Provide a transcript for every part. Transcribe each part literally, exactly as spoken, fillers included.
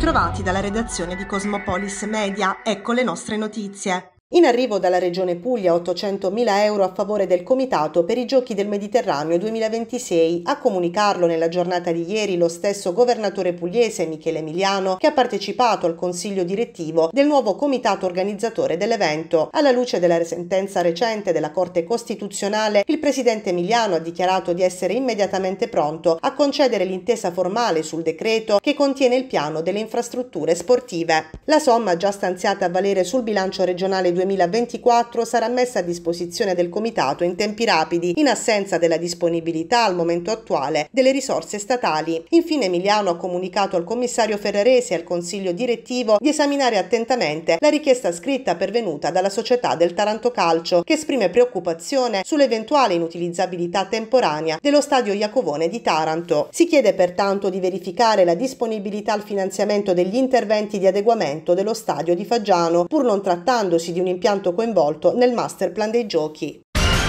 bentrovati dalla redazione di Cosmopolis Media, ecco le nostre notizie. In arrivo dalla Regione Puglia ottocentomila euro a favore del Comitato per i Giochi del Mediterraneo duemilaventisei. A comunicarlo nella giornata di ieri lo stesso governatore pugliese Michele Emiliano, che ha partecipato al consiglio direttivo del nuovo comitato organizzatore dell'evento. Alla luce della sentenza recente della Corte Costituzionale, il presidente Emiliano ha dichiarato di essere immediatamente pronto a concedere l'intesa formale sul decreto che contiene il piano delle infrastrutture sportive. La somma già stanziata a valere sul bilancio regionale duemilaventiquattro sarà messa a disposizione del Comitato in tempi rapidi, in assenza della disponibilità al momento attuale delle risorse statali. Infine Emiliano ha comunicato al commissario Ferraresi e al consiglio direttivo di esaminare attentamente la richiesta scritta pervenuta dalla società del Taranto Calcio, che esprime preoccupazione sull'eventuale inutilizzabilità temporanea dello stadio Iacovone di Taranto. Si chiede pertanto di verificare la disponibilità al finanziamento degli interventi di adeguamento dello stadio di Faggiano, pur non trattandosi di un impianto coinvolto nel master plan dei giochi.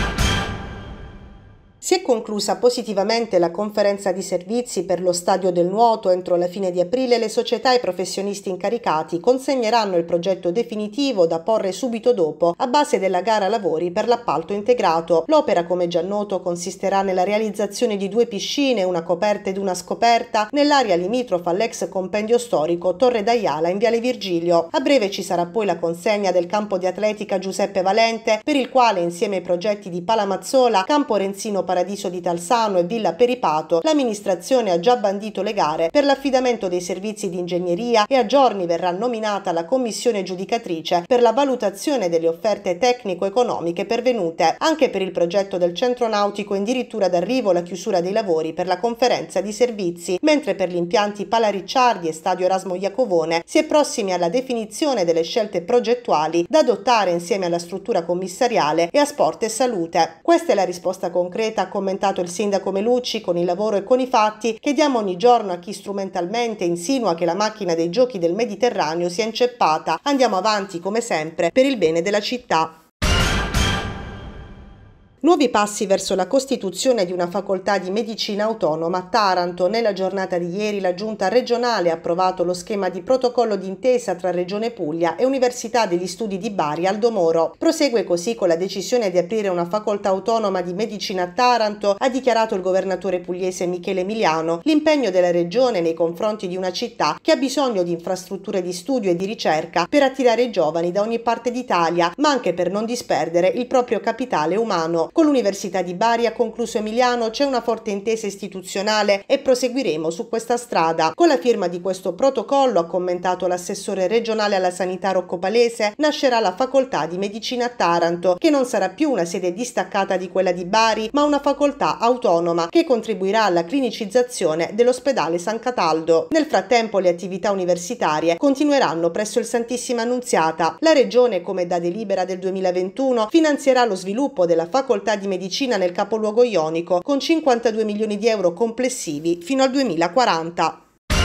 Si è conclusa positivamente la conferenza di servizi per lo stadio del nuoto. Entro la fine di aprile le società e i professionisti incaricati consegneranno il progetto definitivo da porre subito dopo a base della gara lavori per l'appalto integrato. L'opera, come già noto, consisterà nella realizzazione di due piscine, una coperta ed una scoperta, nell'area limitrofa all'ex compendio storico Torre d'Aiala in Viale Virgilio. A breve ci sarà poi la consegna del campo di atletica Giuseppe Valente, per il quale insieme ai progetti di Palamazzola, Campo Renzino Paradiso di Talsano e Villa Peripato, l'amministrazione ha già bandito le gare per l'affidamento dei servizi di ingegneria e a giorni verrà nominata la commissione giudicatrice per la valutazione delle offerte tecnico-economiche pervenute. Anche per il progetto del centro nautico è addirittura d'arrivo la chiusura dei lavori per la conferenza di servizi, mentre per gli impianti Pala Ricciardi e Stadio Erasmo Iacovone si è prossimi alla definizione delle scelte progettuali da adottare insieme alla struttura commissariale e a Sport e Salute. Questa è la risposta concreta, ha commentato il sindaco Melucci, con il lavoro e con i fatti che diamo ogni giorno a chi strumentalmente insinua che la macchina dei giochi del Mediterraneo sia inceppata. Andiamo avanti come sempre per il bene della città. Nuovi passi verso la costituzione di una facoltà di medicina autonoma a Taranto. Nella giornata di ieri la Giunta regionale ha approvato lo schema di protocollo d'intesa tra Regione Puglia e Università degli Studi di Bari Aldo Moro. Prosegue così con la decisione di aprire una facoltà autonoma di medicina a Taranto, ha dichiarato il governatore pugliese Michele Emiliano, l'impegno della Regione nei confronti di una città che ha bisogno di infrastrutture di studio e di ricerca per attirare i giovani da ogni parte d'Italia, ma anche per non disperdere il proprio capitale umano. Con l'Università di Bari, ha concluso Emiliano, c'è una forte intesa istituzionale e proseguiremo su questa strada. Con la firma di questo protocollo, ha commentato l'assessore regionale alla sanità Rocco Palese, nascerà la facoltà di medicina a Taranto, che non sarà più una sede distaccata di quella di Bari, ma una facoltà autonoma che contribuirà alla clinicizzazione dell'ospedale San Cataldo. Nel frattempo le attività universitarie continueranno presso il Santissima Annunziata. La Regione, come da delibera del duemilaventuno, finanzierà lo sviluppo della facoltà di medicina nel capoluogo ionico con cinquantadue milioni di euro complessivi fino al duemilaquaranta.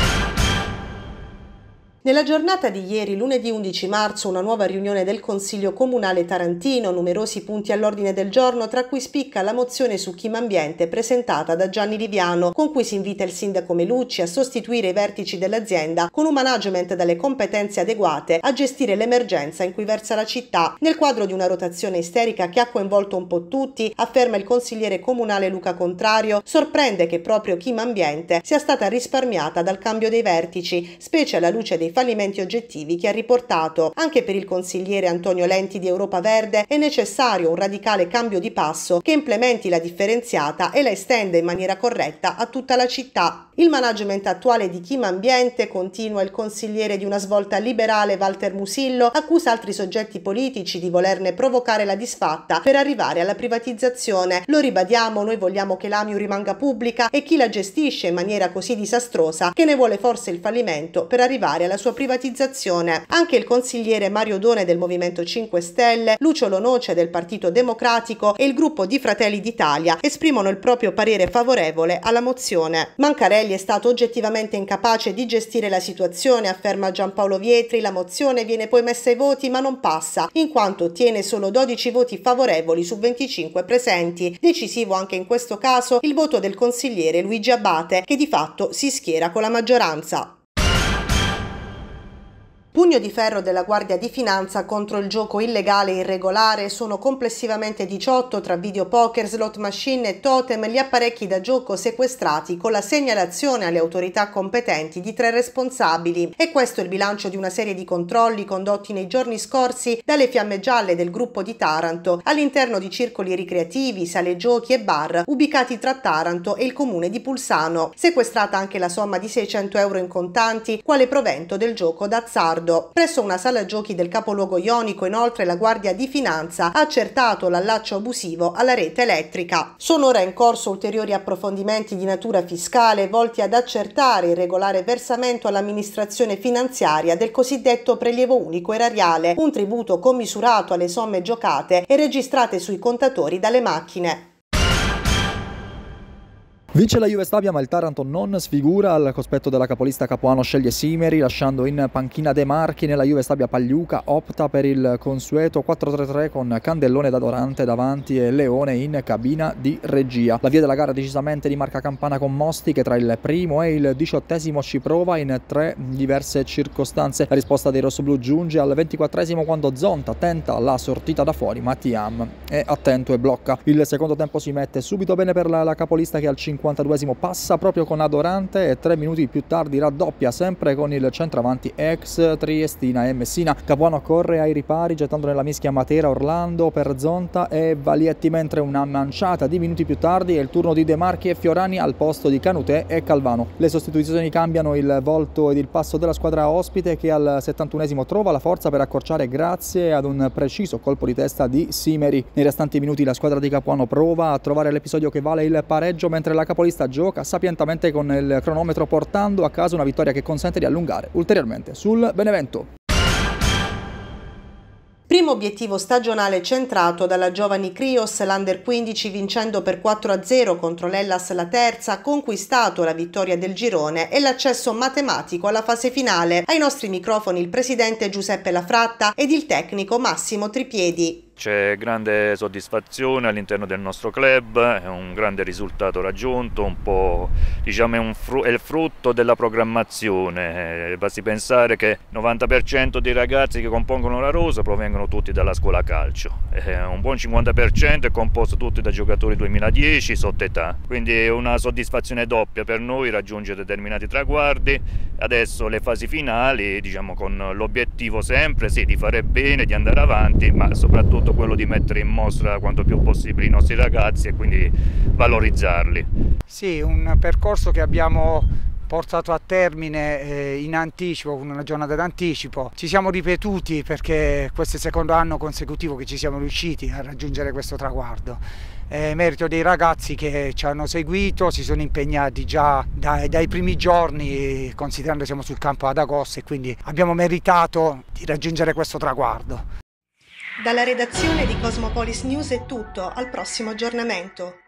Nella giornata di ieri, lunedì undici marzo, una nuova riunione del Consiglio Comunale Tarantino, numerosi punti all'ordine del giorno, tra cui spicca la mozione su Chimambiente presentata da Gianni Liviano, con cui si invita il sindaco Melucci a sostituire i vertici dell'azienda con un management dalle competenze adeguate a gestire l'emergenza in cui versa la città. Nel quadro di una rotazione isterica che ha coinvolto un po' tutti, afferma il consigliere comunale Luca Contrario, sorprende che proprio Chimambiente sia stata risparmiata dal cambio dei vertici, specie alla luce dei fallimenti oggettivi che ha riportato. Anche per il consigliere Antonio Lenti di Europa Verde è necessario un radicale cambio di passo che implementi la differenziata e la estenda in maniera corretta a tutta la città. Il management attuale di Chimambiente, continua il consigliere di una svolta liberale Walter Musillo, accusa altri soggetti politici di volerne provocare la disfatta per arrivare alla privatizzazione. Lo ribadiamo, noi vogliamo che l'A M I U rimanga pubblica e chi la gestisce in maniera così disastrosa che ne vuole forse il fallimento per arrivare alla sua privatizzazione. Anche il consigliere Mario Done del Movimento cinque Stelle, Lucio Lonoce del Partito Democratico e il gruppo di Fratelli d'Italia esprimono il proprio parere favorevole alla mozione. Mancarelli è stato oggettivamente incapace di gestire la situazione, afferma Giampaolo Vietri. La mozione viene poi messa ai voti ma non passa, in quanto ottiene solo dodici voti favorevoli su venticinque presenti. Decisivo anche in questo caso il voto del consigliere Luigi Abate, che di fatto si schiera con la maggioranza. Pugno di ferro della Guardia di Finanza contro il gioco illegale e irregolare. Sono complessivamente diciotto tra videopoker, slot machine e totem gli apparecchi da gioco sequestrati con la segnalazione alle autorità competenti di tre responsabili. E questo è il bilancio di una serie di controlli condotti nei giorni scorsi dalle Fiamme Gialle del gruppo di Taranto all'interno di circoli ricreativi, sale giochi e bar ubicati tra Taranto e il comune di Pulsano. Sequestrata anche la somma di seicento euro in contanti quale provento del gioco d'azzardo. Presso una sala giochi del capoluogo ionico, inoltre, la Guardia di Finanza ha accertato l'allaccio abusivo alla rete elettrica. Sono ora in corso ulteriori approfondimenti di natura fiscale volti ad accertare il regolare versamento all'amministrazione finanziaria del cosiddetto prelievo unico erariale, un tributo commisurato alle somme giocate e registrate sui contatori dalle macchine. Vince la Juve Stabia, ma il Taranto non sfigura. Al cospetto della capolista Capuano sceglie Simeri, lasciando in panchina De Marchi. Nella Juve Stabia Pagliuca opta per il consueto quattro tre tre con Candellone da Dorante davanti e Leone in cabina di regia. La via della gara decisamente di marca campana con Mosti, che tra il primo e il diciottesimo ci prova in tre diverse circostanze. La risposta dei rossoblù giunge al ventiquattresimo quando Zonta tenta la sortita da fuori, ma Tiam è attento e blocca. Il secondo tempo si mette subito bene per la, la capolista, che al cinquantaduesimo passa proprio con Adorante e tre minuti più tardi raddoppia sempre con il centravanti ex Triestina e Messina. Capuano corre ai ripari gettando nella mischia Matera, Orlando per Zonta e Valietti, mentre una manciata di minuti più tardi è il turno di De Marchi e Fiorani al posto di Canutè e Calvano. Le sostituzioni cambiano il volto ed il passo della squadra ospite, che al settantunesimo trova la forza per accorciare grazie ad un preciso colpo di testa di Simeri. Nei restanti minuti la squadra di Capuano prova a trovare l'episodio che vale il pareggio, mentre la capolista gioca sapientemente con il cronometro, portando a casa una vittoria che consente di allungare ulteriormente sul Benevento. Primo obiettivo stagionale centrato dalla Giovani Crios, l'Under quindici vincendo per quattro a zero contro l'Hellas la terza, ha conquistato la vittoria del girone e l'accesso matematico alla fase finale. Ai nostri microfoni il presidente Giuseppe Lafratta ed il tecnico Massimo Tripiedi. C'è grande soddisfazione all'interno del nostro club, è un grande risultato raggiunto, un po' diciamo è, un fru è il frutto della programmazione. Eh, basti pensare che il novanta per cento dei ragazzi che compongono la rosa provengono tutti dalla scuola calcio, eh, un buon cinquanta per cento è composto tutti da giocatori duemiladieci sotto età, quindi è una soddisfazione doppia per noi raggiungere determinati traguardi. Adesso le fasi finali, diciamo, con l'obiettivo sempre sì, di fare bene, di andare avanti, ma soprattutto quello di mettere in mostra quanto più possibile i nostri ragazzi e quindi valorizzarli. Sì, un percorso che abbiamo portato a termine eh, in anticipo, con una giornata d'anticipo. Ci siamo ripetuti perché questo è il secondo anno consecutivo che ci siamo riusciti a raggiungere questo traguardo. È merito dei ragazzi che ci hanno seguito, si sono impegnati già dai, dai primi giorni, considerando che siamo sul campo ad agosto, e quindi abbiamo meritato di raggiungere questo traguardo. Dalla redazione di Cosmopolis News è tutto, al prossimo aggiornamento.